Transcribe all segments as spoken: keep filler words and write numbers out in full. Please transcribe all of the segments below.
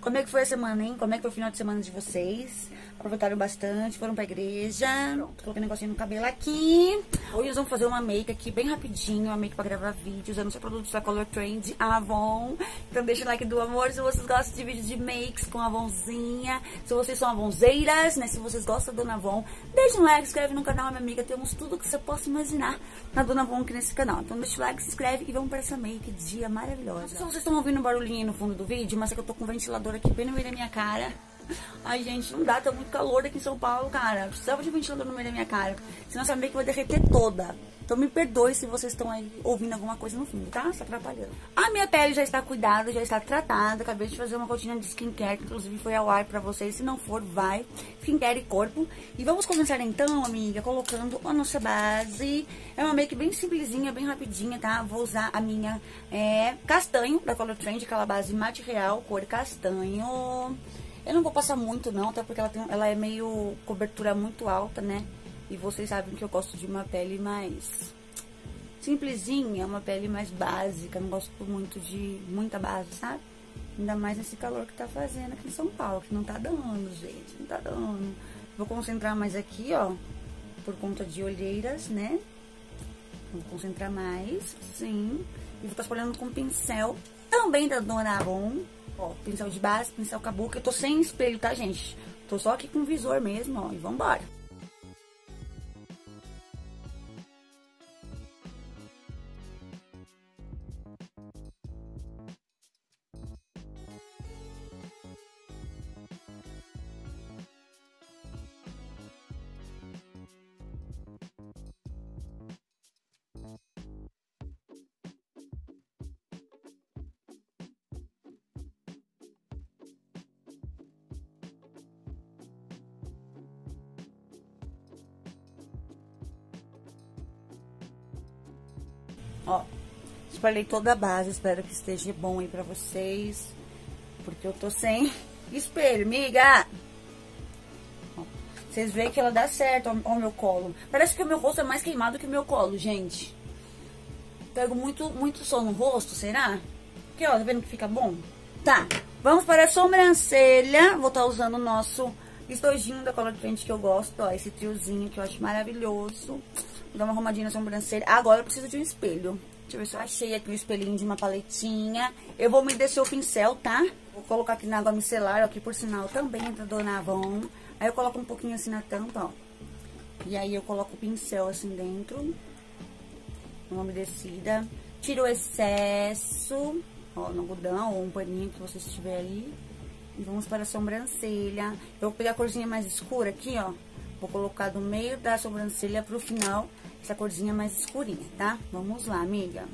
Como é que foi a semana, hein? Como é que foi o final de semana de vocês? Aproveitaram bastante, foram pra igreja. Tô colocando um negocinho no cabelo aqui. Hoje nós vamos fazer uma make aqui bem rapidinho, uma make pra gravar vídeo, usando os produtos da Color Trend Avon. Então deixa o like do amor se vocês gostam de vídeos de makes com Avonzinha. Se vocês são avonzeiras, né? Se vocês gostam da Dona Avon, deixa um like, se inscreve no canal, minha amiga. Temos tudo que você possa imaginar na Dona Avon aqui nesse canal. Então deixa o like, se inscreve e vamos para essa make dia maravilhosa. Se vocês estão ouvindo um barulhinho aí no fundo do vídeo, mas é que eu tô com um ventilador aqui bem no meio da minha cara. Ai, gente, não dá, tá muito calor aqui em São Paulo, cara. Precisava de um ventilador no meio da minha cara, senão essa make vai derreter toda. Então me perdoe se vocês estão aí ouvindo alguma coisa no fundo, tá? Está atrapalhando. A minha pele já está cuidada, já está tratada. Acabei de fazer uma rotina de skincare, que inclusive foi ao ar pra vocês. Se não for, vai. Skincare e corpo. E vamos começar então, amiga, colocando a nossa base. É uma make bem simplesinha, bem rapidinha, tá? Vou usar a minha é, castanho, da Color Trend, aquela base mate real, cor castanho. Eu não vou passar muito não, tá? Porque ela, tem, ela é meio cobertura muito alta, né? E vocês sabem que eu gosto de uma pele mais simplesinha, uma pele mais básica. Não gosto muito de muita base, sabe? Ainda mais nesse calor que tá fazendo aqui em São Paulo, que não tá dando, gente, não tá dando. Vou concentrar mais aqui, ó, por conta de olheiras, né? Vou concentrar mais, sim. E vou estar espalhando com pincel, também da Dona Avon. Ó, pincel de base, pincel kabuki. Eu tô sem espelho, tá, gente? Tô só aqui com visor mesmo, ó, e vambora. Ó, espalhei toda a base, espero que esteja bom aí pra vocês, porque eu tô sem espelho, miga. Ó, vocês veem que ela dá certo, ó, ó o meu colo. Parece que o meu rosto é mais queimado que o meu colo, gente. Pego muito, muito sol no rosto, será? Aqui, ó, tá vendo que fica bom? Tá, vamos para a sobrancelha. Vou estar usando o nosso estojinho da Color Trend que eu gosto, ó, esse triozinho que eu acho maravilhoso. Vou dar uma arrumadinha na sobrancelha. Agora eu preciso de um espelho. Deixa eu ver se eu achei aqui o espelhinho de uma paletinha. Eu vou umedecer o pincel, tá? Vou colocar aqui na água micelar, ó, que por sinal também é da Dona Avon. Aí eu coloco um pouquinho assim na tampa, ó. E aí eu coloco o pincel assim dentro. Uma umedecida. Tiro o excesso, ó, no algodão ou um paninho que vocês tiver aí. E vamos para a sobrancelha. Eu vou pegar a corzinha mais escura aqui, ó. Vou colocar do meio da sobrancelha pro final, essa corzinha mais escurinha, tá? Vamos lá, amiga.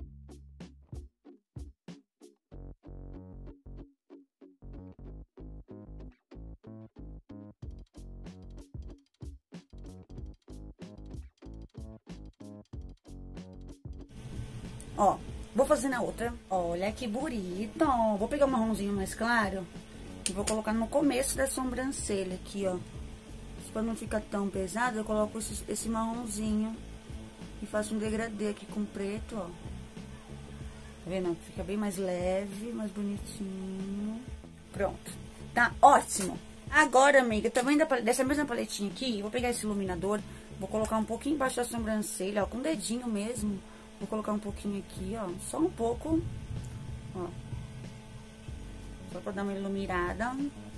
Ó, vou fazer na outra. Olha que bonito. Vou pegar um marronzinho mais claro e vou colocar no começo da sobrancelha aqui, ó. Pra não ficar tão pesado, eu coloco esse, esse marronzinho e faço um degradê aqui com preto, ó. Tá vendo? Fica bem mais leve, mais bonitinho. Pronto. Tá ótimo. Agora, amiga, também dessa mesma paletinha aqui, vou pegar esse iluminador, vou colocar um pouquinho embaixo da sobrancelha, ó, com o dedinho mesmo. Vou colocar um pouquinho aqui, ó, só um pouco, ó. Só pra dar uma iluminada.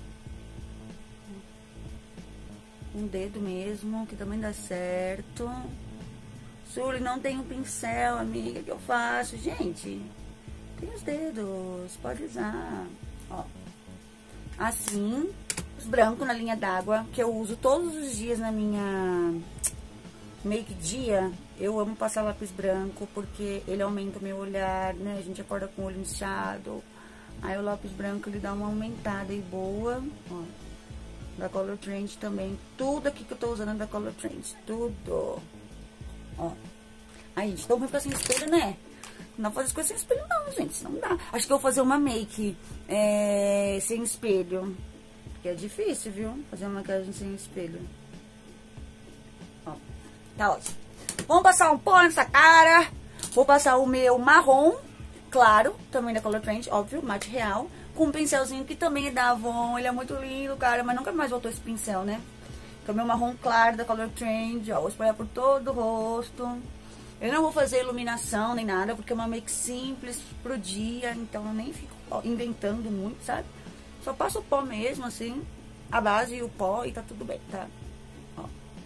Um dedo mesmo, que também dá certo. Sully, não tem um pincel, amiga, que eu faço? Gente, tem os dedos, pode usar. Ó, assim, os brancos na linha d'água, que eu uso todos os dias na minha make dia. Eu amo passar lápis branco, porque ele aumenta o meu olhar, né? A gente acorda com o olho inchado. Aí o lápis branco, ele dá uma aumentada e boa, ó. Da Color Trend também. Tudo aqui que eu tô usando é da Color Trend. Tudo. Ó. Aí, gente, então vai ficar sem espelho, né? Não dá pra fazer as coisas sem espelho, não, gente. Não dá. Acho que eu vou fazer uma make é, sem espelho. Porque é difícil, viu? Fazer uma maquiagem sem espelho. Ó. Tá ótimo. Vamos passar um pó nessa cara. Vou passar o meu marrom claro, também da Color Trend, óbvio, mate real. com um pincelzinho que também é da Avon. Ele é muito lindo, cara, mas nunca mais voltou esse pincel, né? Que é o meu marrom claro da Color Trend, ó. Vou espalhar por todo o rosto. Eu não vou fazer iluminação nem nada, porque é uma make simples pro dia, então eu nem fico ó, inventando muito, sabe? Só passo o pó mesmo, assim, a base e o pó e tá tudo bem, tá? Ó.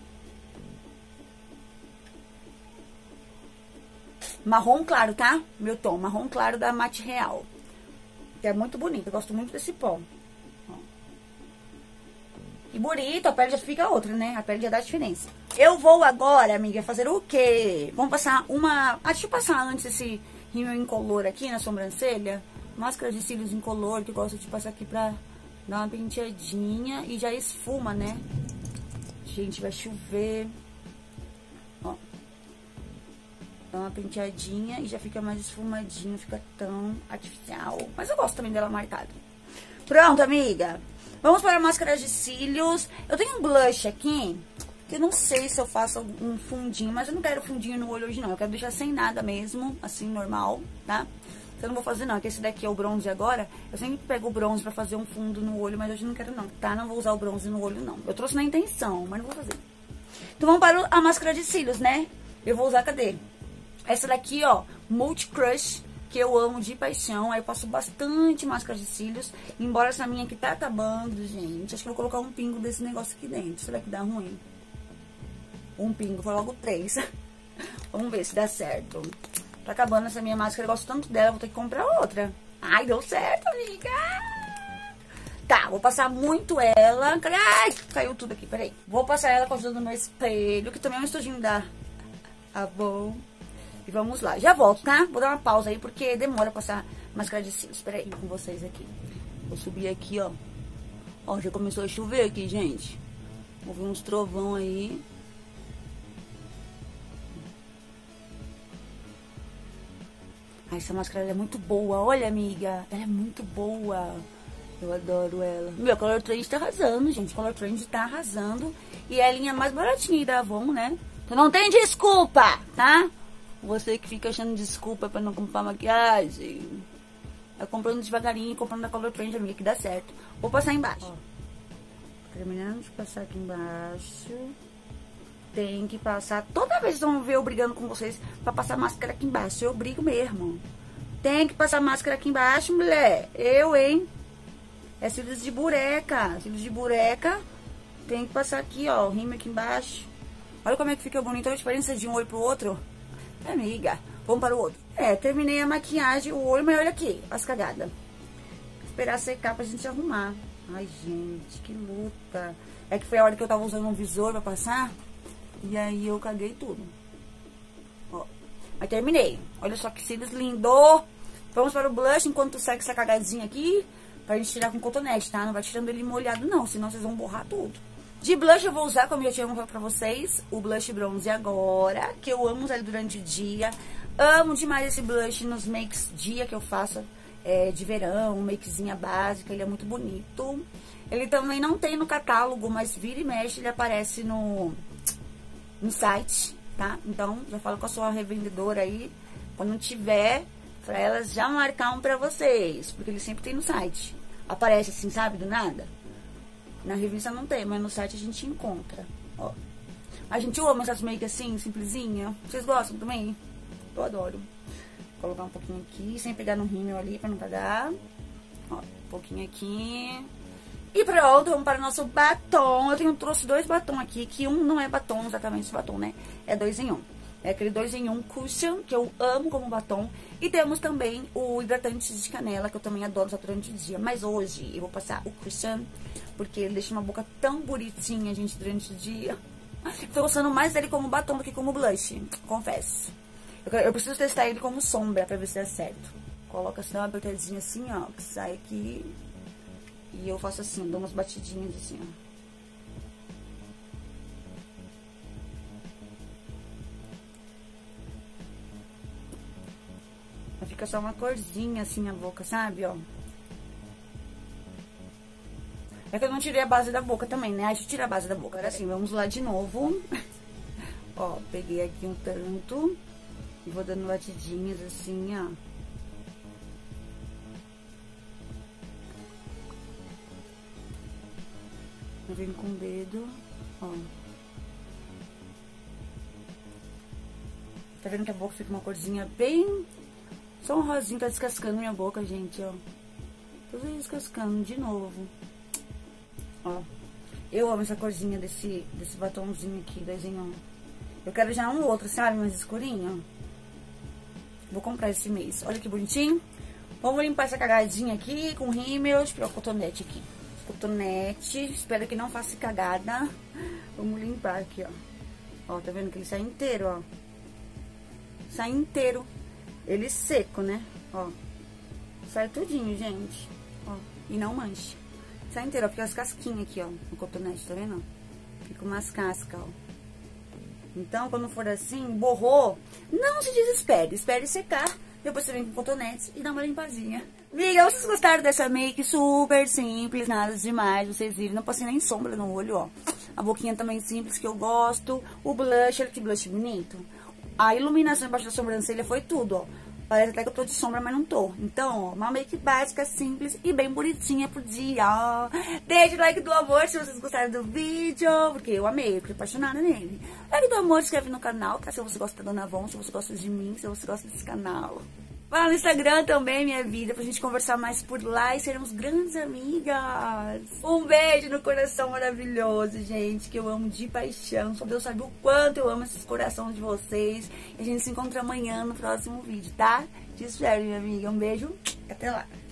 Marrom claro, tá? Meu tom, marrom claro da Mate Real. Que é muito bonito, eu gosto muito desse pó. Ó. E bonito, a pele já fica outra, né? A pele já dá diferença. Eu vou agora, amiga, fazer o quê? Vamos passar uma... Ah, deixa eu passar antes esse rímel incolor aqui na sobrancelha. Máscara de cílios incolor, que eu gosto de passar aqui pra dar uma penteadinha. E já esfuma, né? Gente, vai chover. Ó. Dá uma penteadinha e já fica mais esfumadinho, fica tão artificial. Mas eu gosto também dela marcada. Pronto, amiga. Vamos para a máscara de cílios. Eu tenho um blush aqui, que eu não sei se eu faço um fundinho, mas eu não quero fundinho no olho hoje não. Eu quero deixar sem nada mesmo, assim, normal, tá? Então eu não vou fazer não, porque esse daqui é o bronze agora. Eu sempre pego o bronze pra fazer um fundo no olho, mas hoje eu não quero não, tá? Não vou usar o bronze no olho não. Eu trouxe na intenção, mas não vou fazer. Então vamos para a máscara de cílios, né? Eu vou usar, cadê? Essa daqui, ó, Multi Crush, que eu amo de paixão. Aí eu passo bastante máscara de cílios. Embora essa minha aqui tá acabando, gente. Acho que eu vou colocar um pingo desse negócio aqui dentro. Será que dá ruim? Um pingo, foi logo três. Vamos ver se dá certo. Tá acabando essa minha máscara, eu gosto tanto dela, vou ter que comprar outra. Ai, deu certo, amiga! Tá, vou passar muito ela. Ai, caiu tudo aqui, peraí. Vou passar ela com a ajuda do meu espelho, que também é um estojinho da Avon. E vamos lá, já volto, tá? Vou dar uma pausa aí, porque demora passar máscara de cílios. Peraí, com vocês aqui. Vou subir aqui, ó. Ó, já começou a chover aqui, gente. Vou ver uns trovão aí. Ai, essa máscara ela é muito boa. Olha, amiga, ela é muito boa. Eu adoro ela. Meu, Color Trend tá arrasando, gente. Color Trend tá arrasando. E é a linha mais baratinha da Avon, né? Então não tem desculpa, tá? Você que fica achando desculpa pra não comprar maquiagem. Tá comprando devagarinho, comprando da Color Trend, amiga, que dá certo. Vou passar embaixo. Ó, terminando de passar aqui embaixo. Tem que passar. Toda vez que vocês vão ver eu brigando com vocês pra passar máscara aqui embaixo. Eu brigo mesmo. Tem que passar máscara aqui embaixo, mulher. Eu, hein? É cílios de bureca. Cílios de bureca. Tem que passar aqui, ó. O rímel aqui embaixo. Olha como é que fica bonito. Olha a diferença de um olho pro outro. Amiga, vamos para o outro. É, terminei a maquiagem, o olho, mas olha aqui, as cagadas. Esperar secar pra gente arrumar. Ai, gente, que luta. É que foi a hora que eu tava usando um visor pra passar. E aí eu caguei tudo. Ó, mas terminei. Olha só que cílios lindo. Vamos para o blush enquanto segue essa cagadinha aqui. Pra gente tirar com cotonete, tá? Não vai tirando ele molhado não, senão vocês vão borrar tudo. De blush eu vou usar, como eu já tinha mostrado pra vocês, o blush bronze agora, que eu amo usar ele durante o dia. Amo demais esse blush nos makes dia que eu faço é, de verão, makezinha básica, ele é muito bonito. Ele também não tem no catálogo, mas vira e mexe, ele aparece no, no site, tá? Então, já falo com a sua revendedora aí, quando tiver, pra elas já marcar um pra vocês, porque ele sempre tem no site. Aparece assim, sabe, do nada. Na revista não tem, mas no site a gente encontra. Ó. A gente ama essas make assim, simplesinha. Vocês gostam também? Eu adoro. Vou colocar um pouquinho aqui, sem pegar no rímel ali pra não cagar. Ó, um pouquinho aqui. E pronto, vamos para o nosso batom. Eu tenho, trouxe dois batons aqui, que um não é batom, exatamente esse batom, né? É dois em um. É aquele dois em um Cushion, que eu amo como batom. E temos também o hidratante de canela, que eu também adoro usar durante o dia. Mas hoje eu vou passar o Cushion, porque ele deixa uma boca tão bonitinha, gente, durante o dia. Tô gostando mais dele como batom do que como blush, confesso. Eu, eu preciso testar ele como sombra pra ver se dá certo. Coloca assim, uma apertadinha assim, ó, que sai aqui. E eu faço assim, dou umas batidinhas assim, ó. Fica só uma corzinha assim na boca, sabe, ó. É que eu não tirei a base da boca também, né? Aí deixa eu tirar a base da boca. Agora sim, vamos lá de novo. Ó, peguei aqui um tanto. E vou dando batidinhas assim, ó. Eu venho com o dedo, ó. Tá vendo que a boca fica uma corzinha bem... Só um rosinho, tá descascando minha boca, gente, ó. Tô descascando de novo. Ó. Eu amo essa corzinha desse, desse batomzinho aqui, desenho. Eu quero já um outro, sabe? Mais escurinho. Vou comprar esse mês. Olha que bonitinho. Vamos limpar essa cagadinha aqui com rímel. Deixa eu pegar o cotonete aqui. Cotonete. Espero que não faça cagada. Vamos limpar aqui, ó. Ó, tá vendo que ele sai inteiro, ó. Sai inteiro. Ele seco, né? Ó. Sai tudinho, gente. Ó. E não mancha. Sai inteiro, ó. Fica as casquinhas aqui, ó. No cotonete, tá vendo? Fica umas cascas, ó. Então, quando for assim, borrou, não se desespere. Espere secar. Depois você vem com cotonete e dá uma limpadinha. Amiga, vocês gostaram dessa make? Super simples, nada demais. Vocês viram, não passei nem sombra no olho, ó. A boquinha também simples, que eu gosto. O blush, olha que blush bonito. A iluminação embaixo da sobrancelha foi tudo, ó. Parece até que eu tô de sombra, mas não tô. Então, ó, uma make básica, simples e bem bonitinha pro dia, ó. Deixa o like do amor se vocês gostaram do vídeo, porque eu amei, eu fiquei apaixonada nele. Like do amor, se inscreve no canal, tá? Se você gosta da Dona Von, se você gosta de mim, se você gosta desse canal. Vai lá no Instagram também, minha vida, pra gente conversar mais por lá e sermos grandes amigas. Um beijo no coração maravilhoso, gente, que eu amo de paixão. Só Deus sabe o quanto eu amo esses corações de vocês. E a gente se encontra amanhã no próximo vídeo, tá? Te espero, minha amiga. Um beijo e até lá.